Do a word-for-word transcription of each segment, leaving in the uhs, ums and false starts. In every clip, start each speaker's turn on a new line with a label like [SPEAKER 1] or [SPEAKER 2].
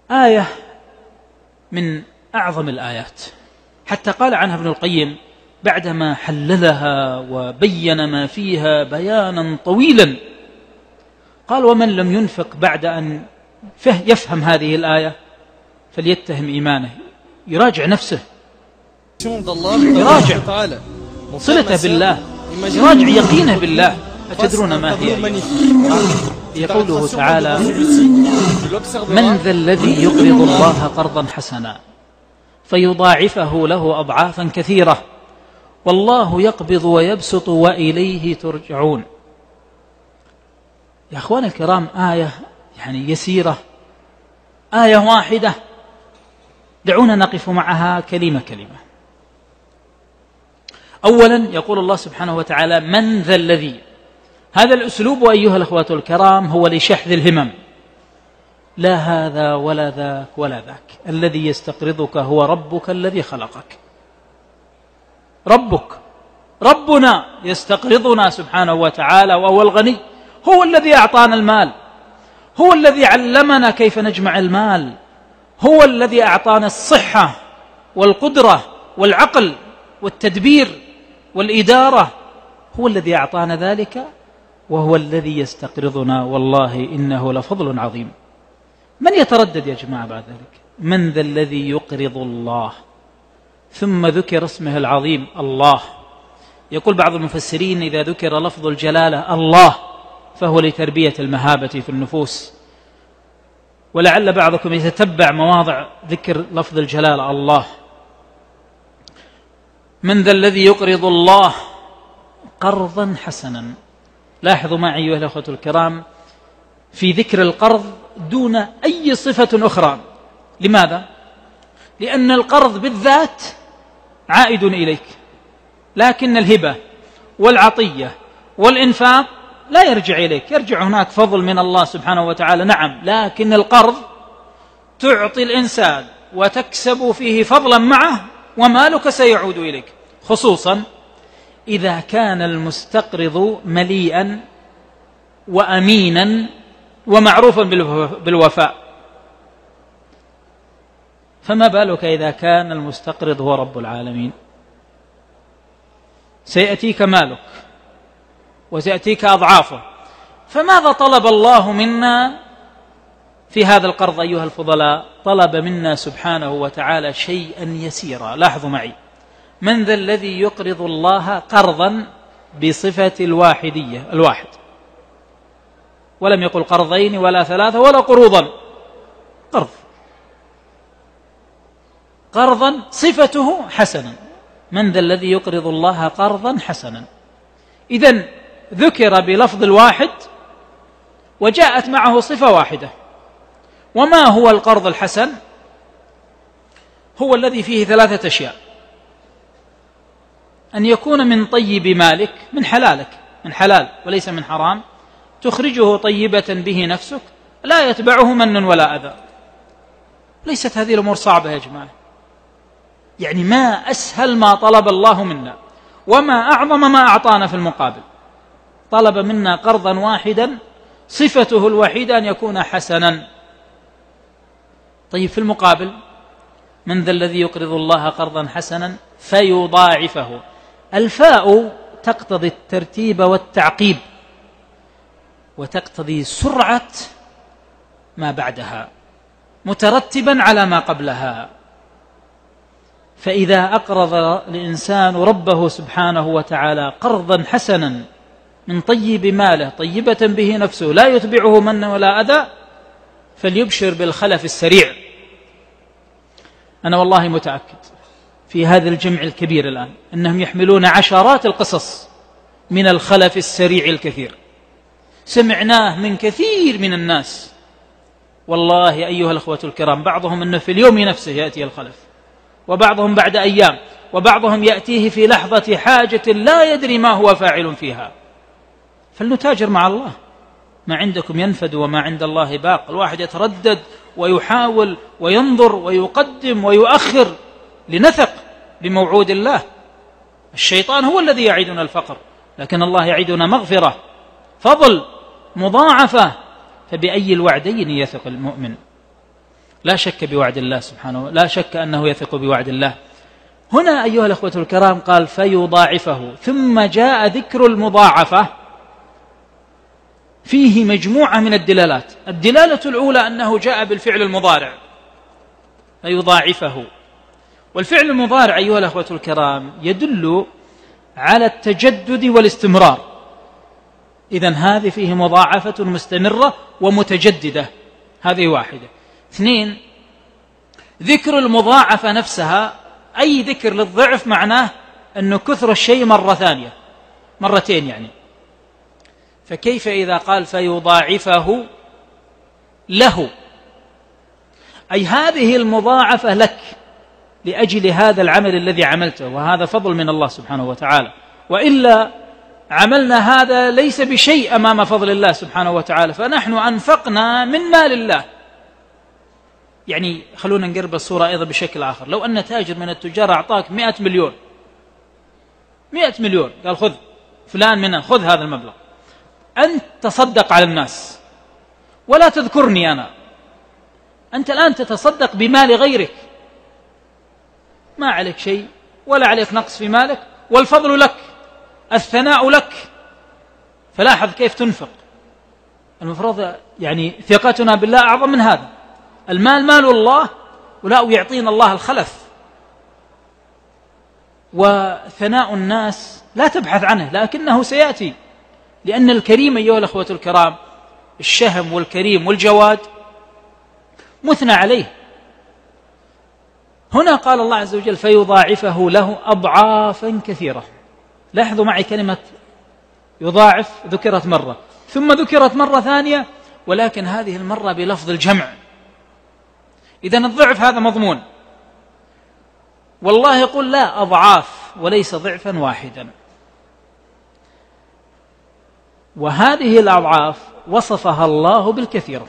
[SPEAKER 1] آية من أعظم الآيات، حتى قال عنها ابن القيم بعدما حللها وبين ما فيها بيانا طويلا، قال: ومن لم ينفق بعد أن يفهم هذه الآية فليتهم إيمانه، يراجع نفسه، يراجع صلته بالله، يراجع يقينه بالله. أتدرون ما هي؟ هي قوله تعالى: من ذا الذي يقرض الله قرضا حسنا فيضاعفه له أضعافا كثيرة والله يقبض ويبسط وإليه ترجعون. يا أخوان الكرام، آية يعني يسيرة، آية واحدة، دعونا نقف معها كلمة كلمة. أولا يقول الله سبحانه وتعالى: من ذا الذي. هذا الأسلوب أيها الأخوة الكرام هو لشحذ الهمم، لا هذا ولا ذاك ولا ذاك. الذي يستقرضك هو ربك الذي خلقك، ربك ربنا يستقرضنا سبحانه وتعالى، وهو الغني، هو الذي أعطانا المال، هو الذي علمنا كيف نجمع المال، هو الذي أعطانا الصحة والقدرة والعقل والتدبير والإدارة، هو الذي أعطانا ذلك، وهو الذي يستقرضنا. والله إنه لفضل عظيم. من يتردد يا جماعة بعد ذلك؟ من ذا الذي يقرض الله، ثم ذكر اسمه العظيم الله. يقول بعض المفسرين: إذا ذكر لفظ الجلالة الله فهو لتربية المهابة في النفوس. ولعل بعضكم يتتبع مواضع ذكر لفظ الجلالة الله. من ذا الذي يقرض الله قرضا حسنا. لاحظوا معي أيها الأخوة الكرام في ذكر القرض دون أي صفة أخرى. لماذا؟ لأن القرض بالذات عائد إليك، لكن الهبة والعطية والإنفاق لا يرجع إليك، يرجع هناك فضل من الله سبحانه وتعالى، نعم، لكن القرض تعطي الإنسان وتكسب فيه فضلا معه ومالك سيعود إليك، خصوصا إذا كان المستقرض مليئا وأمينا ومعروفا بالوفاء. فما بالك إذا كان المستقرض هو رب العالمين؟ سيأتيك مالك وسيأتيك أضعافه. فماذا طلب الله منا في هذا القرض أيها الفضلاء؟ طلب منا سبحانه وتعالى شيئا يسيرا. لاحظوا معي: من ذا الذي يقرض الله قرضا بصفة الواحدية، الواحد، ولم يقل قرضين ولا ثلاثة ولا قروضا، قرض، قرضا صفته حسنا. من ذا الذي يقرض الله قرضا حسنا. إذن ذكر بلفظ الواحد وجاءت معه صفة واحدة. وما هو القرض الحسن؟ هو الذي فيه ثلاثة أشياء: أن يكون من طيب مالك، من حلالك، من حلال وليس من حرام، تخرجه طيبة به نفسك، لا يتبعه من ولا أذى. ليست هذه الأمور صعبة يا جماعة، يعني ما أسهل ما طلب الله منا وما أعظم ما أعطانا في المقابل. طلب منا قرضا واحدا صفته الوحيدة أن يكون حسنا. طيب في المقابل: من ذا الذي يقرض الله قرضا حسنا فيضاعفه. الفاء تقتضي الترتيب والتعقيب وتقتضي سرعة ما بعدها مترتبا على ما قبلها. فإذا أقرض الإنسان ربه سبحانه وتعالى قرضا حسنا من طيب ماله طيبة به نفسه لا يتبعه من ولا أذى، فليبشر بالخلف السريع. أنا والله متأكد في هذا الجمع الكبير الآن أنهم يحملون عشرات القصص من الخلف السريع الكثير، سمعناه من كثير من الناس. والله أيها الأخوة الكرام، بعضهم أنه في اليوم نفسه يأتي الخلف، وبعضهم بعد أيام، وبعضهم يأتيه في لحظة حاجة لا يدري ما هو فاعل فيها. فلنتاجر مع الله، ما عندكم ينفد وما عند الله باق. الواحد يتردد ويحاول وينظر ويقدم ويؤخر لنثق بموعود الله. الشيطان هو الذي يعيدنا الفقر، لكن الله يعيدنا مغفرة، فضل، مضاعفة. فبأي الوعدين يثق المؤمن؟ لا شك بوعد الله سبحانه، لا شك أنه يثق بوعد الله. هنا أيها الأخوة الكرام قال فيضاعفه، ثم جاء ذكر المضاعفة فيه مجموعة من الدلالات. الدلالة الأولى أنه جاء بالفعل المضارع فيضاعفه، والفعل المضارع أيها الأخوة الكرام يدل على التجدد والاستمرار، إذن هذه فيه مضاعفة مستمرة ومتجددة، هذه واحدة. اثنين، ذكر المضاعفة نفسها، أي ذكر للضعف معناه أنه كثر الشيء مرة ثانية، مرتين يعني. فكيف إذا قال فيضاعفه له، أي هذه المضاعفة لك لأجل هذا العمل الذي عملته، وهذا فضل من الله سبحانه وتعالى، وإلا عملنا هذا ليس بشيء أمام فضل الله سبحانه وتعالى، فنحن أنفقنا من مال الله. يعني خلونا نقرب الصورة أيضا بشكل آخر، لو أن تاجر من التجار أعطاك مئة مليون مئة مليون، قال خذ فلان منا، خذ هذا المبلغ، أنت تصدق على الناس ولا تذكرني أنا، أنت الآن تتصدق بمال غيرك، ما عليك شيء ولا عليك نقص في مالك، والفضل لك، الثناء لك. فلاحظ كيف تنفق. المفروض يعني ثقتنا بالله أعظم من هذا. المال مال الله، ولا يعطينا الله الخلف. وثناء الناس لا تبحث عنه، لكنه سيأتي، لأن الكريم أيها الأخوة الكرام، الشهم والكريم والجواد مثنى عليه. هنا قال الله عز وجل فيضاعفه له أضعافا كثيرة. لاحظوا معي كلمة يضاعف ذكرت مرة، ثم ذكرت مرة ثانية، ولكن هذه المرة بلفظ الجمع. إذن الضعف هذا مضمون، والله يقول لا، أضعاف وليس ضعفا واحدا. وهذه الأضعاف وصفها الله بالكثيرة.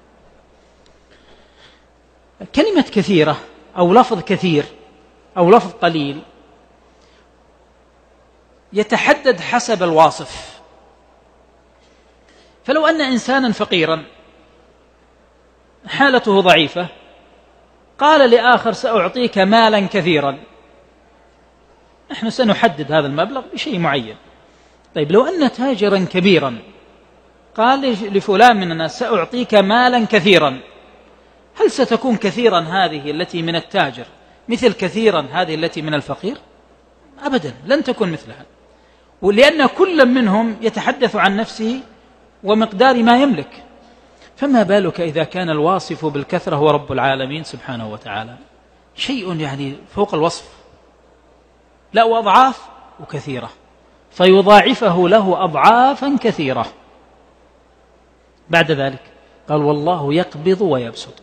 [SPEAKER 1] كلمة كثيرة أو لفظ كثير أو لفظ قليل يتحدد حسب الواصف. فلو أن إنسانا فقيرا حالته ضعيفة قال لآخر سأعطيك مالا كثيرا، نحن سنحدد هذا المبلغ بشيء معين. طيب لو أن تاجرا كبيرا قال لفلان من الناس سأعطيك مالا كثيرا، هل ستكون كثيرا هذه التي من التاجر مثل كثيرا هذه التي من الفقير؟ أبدا، لن تكون مثلها، ولأن كل منهم يتحدث عن نفسه ومقدار ما يملك. فما بالك إذا كان الواصف بالكثرة هو رب العالمين سبحانه وتعالى، شيء يعني فوق الوصف، لا وأضعاف وكثيرة، فيضاعفه له أضعافا كثيرة. بعد ذلك قال والله يقبض ويبسط،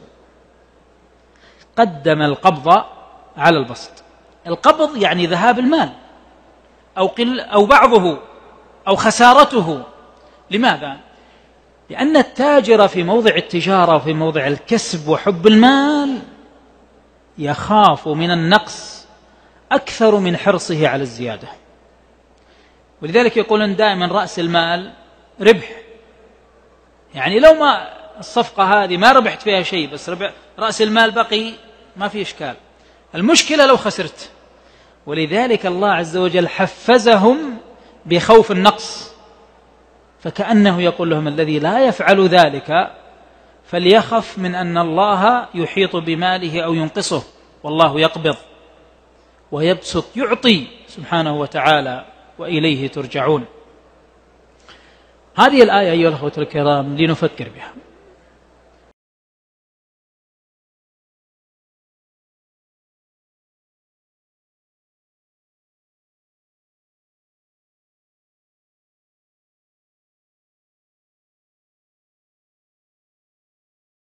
[SPEAKER 1] قدم القبض على البسط. القبض يعني ذهاب المال أو, قل أو بعضه أو خسارته. لماذا؟ لأن التاجر في موضع التجارة وفي موضع الكسب وحب المال يخاف من النقص أكثر من حرصه على الزيادة. ولذلك يقولون دائما رأس المال ربح، يعني لو ما الصفقة هذه ما ربحت فيها شيء بس ربح رأس المال بقي ما في إشكال، المشكلة لو خسرت. ولذلك الله عز وجل حفزهم بخوف النقص، فكأنه يقول لهم الذي لا يفعل ذلك فليخف من أن الله يحيط بماله أو ينقصه، والله يقبض ويبسط يعطي سبحانه وتعالى وإليه ترجعون. هذه الآية أيها الأخوة الكرام لنفكر بها.